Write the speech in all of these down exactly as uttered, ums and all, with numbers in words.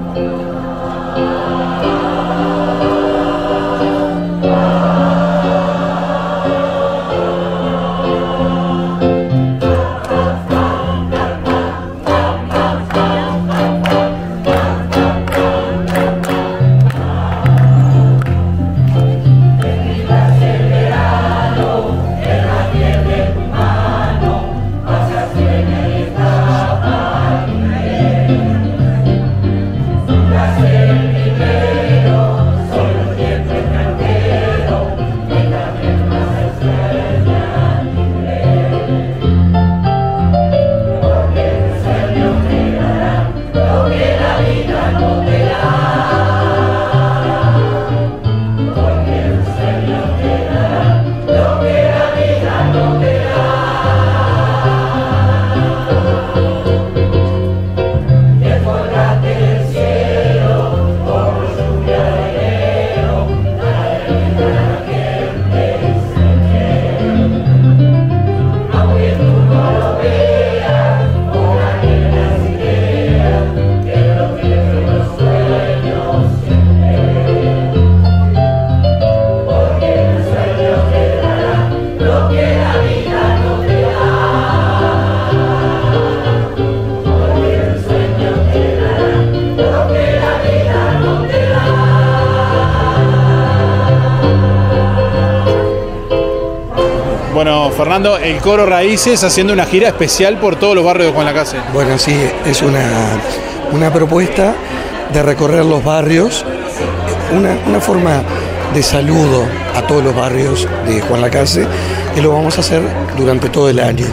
Bueno, Fernando, el Coro Raíces haciendo una gira especial por todos los barrios de Juan Lacase. Bueno, sí, es una, una propuesta de recorrer los barrios, una, una forma de saludo a todos los barrios de Juan Lacase, que lo vamos a hacer durante todo el año,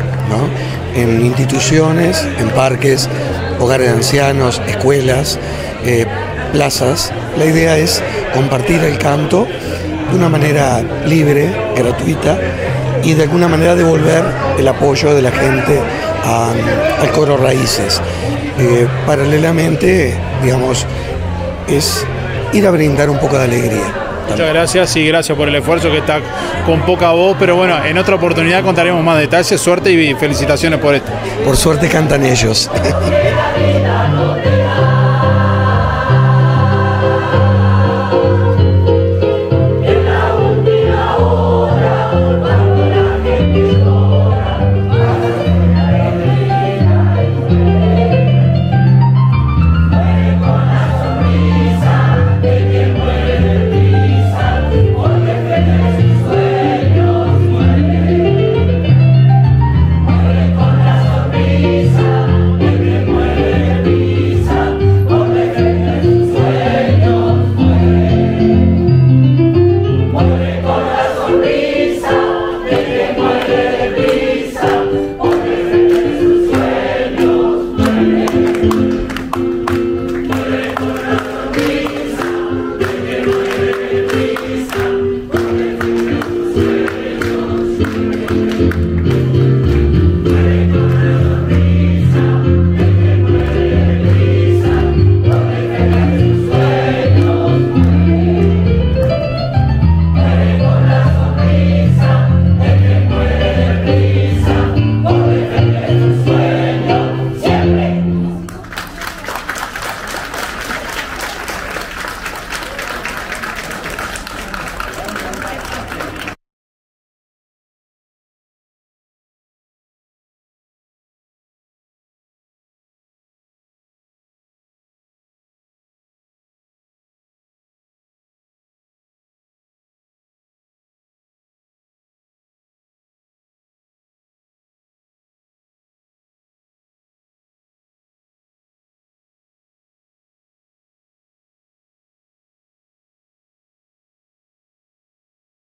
¿no? En instituciones, en parques, hogares de ancianos, escuelas, eh, plazas. La idea es compartir el canto de una manera libre, gratuita, y de alguna manera devolver el apoyo de la gente a, al Coro Raíces. Eh, paralelamente, digamos, es ir a brindar un poco de alegría. Muchas gracias y gracias por el esfuerzo, que está con poca voz, pero bueno, en otra oportunidad contaremos más detalles. Suerte y felicitaciones por esto. Por suerte cantan ellos.